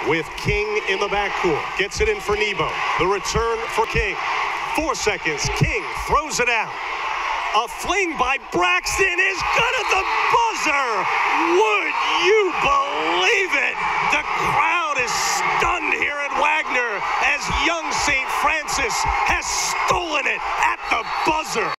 with King in the backcourt. Gets it in for Nebo. The return for King. 4 seconds. King throws it out. A fling by Braxton is good at the buzzer. Would you believe it? The crowd is stunned here at Wagner as young St. Francis has stolen it at the buzzer.